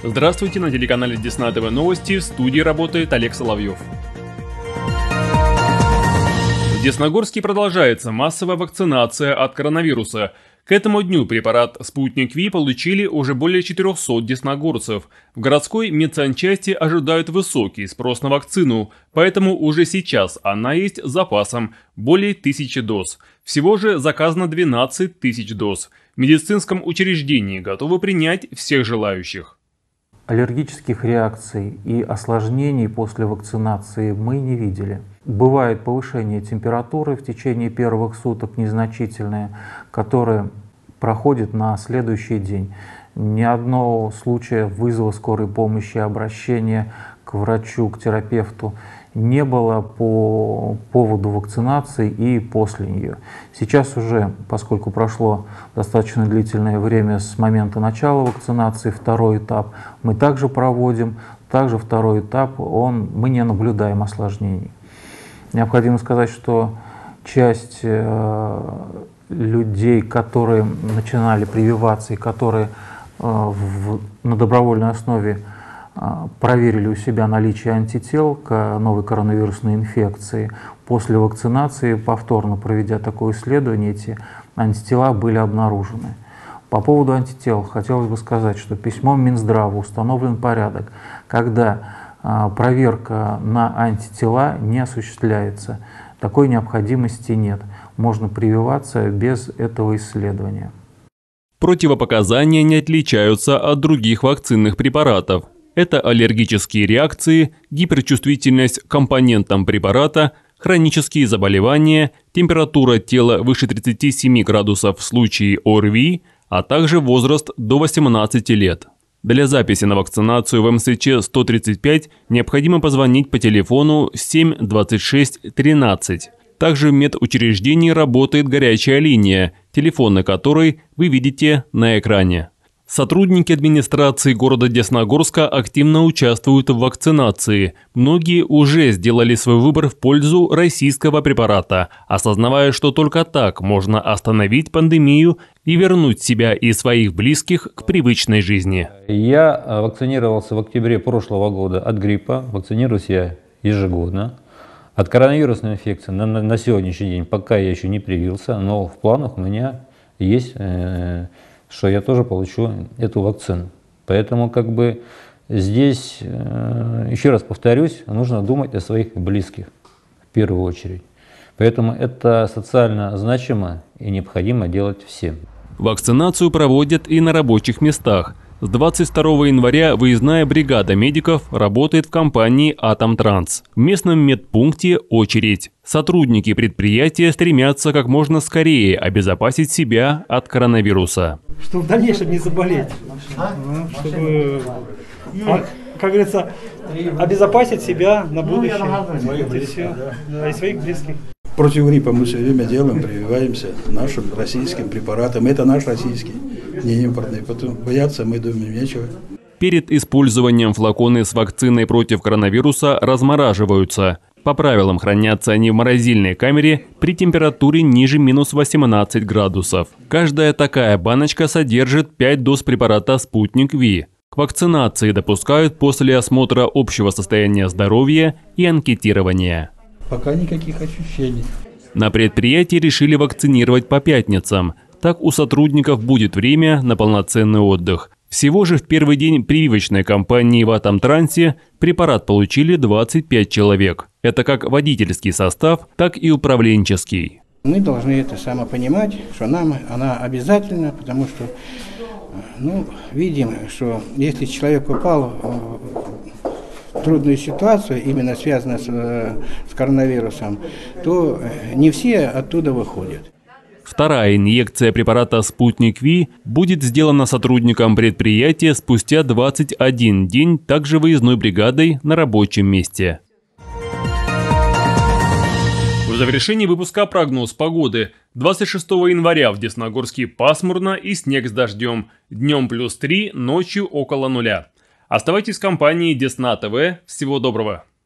Здравствуйте, на телеканале Десна ТВ Новости, в студии работает Олег Соловьев. В Десногорске продолжается массовая вакцинация от коронавируса. К этому дню препарат «Спутник Ви» получили уже более 400 десногорцев. В городской медсанчасти ожидают высокий спрос на вакцину, поэтому уже сейчас она есть с запасом – более 1000 доз. Всего же заказано 12 тысяч доз. В медицинском учреждении готовы принять всех желающих. Аллергических реакций и осложнений после вакцинации мы не видели. Бывает повышение температуры в течение первых суток незначительное, которое проходит на следующий день. Ни одного случая вызова скорой помощи, обращения к врачу, к терапевту не было по поводу вакцинации и после нее. Сейчас уже, поскольку прошло достаточно длительное время с момента начала вакцинации, второй этап мы также проводим. Также второй этап, мы не наблюдаем осложнений. Необходимо сказать, что часть людей, которые начинали прививаться и которые на добровольной основе проверили у себя наличие антител к новой коронавирусной инфекции, после вакцинации, повторно проведя такое исследование, эти антитела были обнаружены. По поводу антител хотелось бы сказать, что письмом Минздрава установлен порядок, когда проверка на антитела не осуществляется. Такой необходимости нет. Можно прививаться без этого исследования. Противопоказания не отличаются от других вакцинных препаратов. Это аллергические реакции, гиперчувствительность к компонентам препарата, хронические заболевания, температура тела выше 37 градусов в случае ОРВИ, а также возраст до 18 лет. Для записи на вакцинацию в МСЧ 135 необходимо позвонить по телефону 7 26 13. Также в медучреждении работает горячая линия, телефоны которой вы видите на экране. Сотрудники администрации города Десногорска активно участвуют в вакцинации. Многие уже сделали свой выбор в пользу российского препарата, осознавая, что только так можно остановить пандемию и вернуть себя и своих близких к привычной жизни. Я вакцинировался в октябре прошлого года от гриппа, вакцинируюсь я ежегодно. От коронавирусной инфекции на сегодняшний день пока я еще не привился, но в планах у меня есть, что я тоже получу эту вакцину. Поэтому здесь, еще раз повторюсь, нужно думать о своих близких в первую очередь. Поэтому это социально значимо и необходимо делать всем. Вакцинацию проводят и на рабочих местах. С 22 января выездная бригада медиков работает в компании «Атомтранс». В местном медпункте очередь. Сотрудники предприятия стремятся как можно скорее обезопасить себя от коронавируса. Чтобы в дальнейшем не заболеть. Чтобы, как говорится, обезопасить себя на будущее. И своих близких. Против гриппа мы все время делаем, прививаемся нашим российским препаратом. Это наш российский, не импортный. Поэтому бояться, мы думаем, нечего. Перед использованием флаконы с вакциной против коронавируса размораживаются. По правилам хранятся они в морозильной камере при температуре ниже минус 18 градусов. Каждая такая баночка содержит 5 доз препарата «Спутник Ви». К вакцинации допускают после осмотра общего состояния здоровья и анкетирования. Пока никаких ощущений. На предприятии решили вакцинировать по пятницам. Так у сотрудников будет время на полноценный отдых. Всего же в первый день прививочной кампании в Атомтрансе препарат получили 25 человек. Это как водительский состав, так и управленческий. Мы должны это понимать, что нам она обязательна, потому что видим, что если человек попал в трудную ситуацию, именно связанную с коронавирусом, то не все оттуда выходят. Вторая инъекция препарата «Спутник Ви» будет сделана сотрудникам предприятия спустя 21 день, также выездной бригадой на рабочем месте. В завершении выпуска прогноз погоды. 26 января в Десногорске пасмурно и снег с дождем. Днем +3, ночью около 0. Оставайтесь в компании Десна ТВ. Всего доброго.